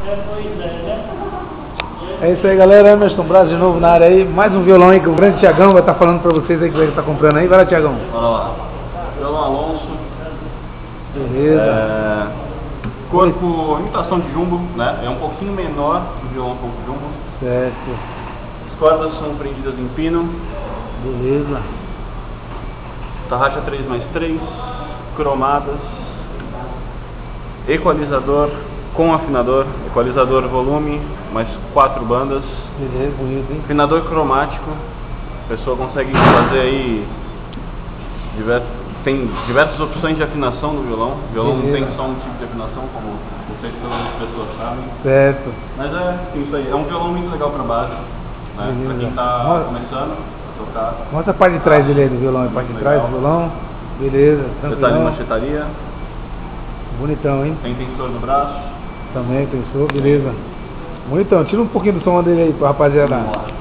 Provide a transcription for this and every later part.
É isso aí, galera. Emerson Braz de novo na área aí. Mais um violão aí que o grande Thiagão vai estar falando pra vocês aí que vai estar comprando aí. Vai lá, Thiagão. Bora lá. Violão Alonso. Beleza. Corpo, imitação de jumbo, né? É um pouquinho menor que o violão corpo jumbo. Certo. As cordas são prendidas em pino. Beleza. Tarraxa 3+3. Cromadas. Equalizador com afinador. Equalizador volume, mais 4 bandas. Beleza, bonito, hein? Afinador cromático. A pessoa consegue fazer aí tem diversas opções de afinação no violão. O violão não tem só um tipo de afinação, como vocês todas as pessoas sabem. Certo. Mas é isso aí. É um violão muito legal para base, né? Para quem está começando a tocar. Mostra a parte de trás dele aí do violão. A parte de trás do violão. Beleza. Detalhe de manchetaria. Bonitão, hein? Tem tensor no braço. Também pensou, beleza. Bonitão. Tira um pouquinho do som dele aí pra rapaziada.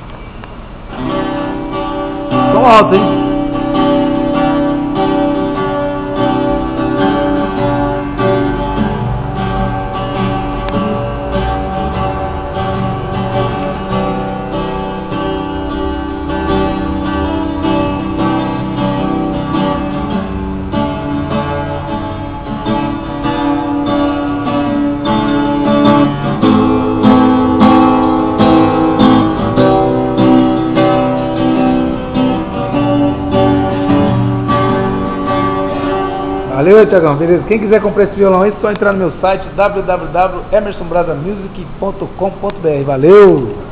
Som alto, hein? Valeu, Thiagão, beleza? Quem quiser comprar esse violão aí, é só entrar no meu site www.emersonbrasamusic.com.br. Valeu!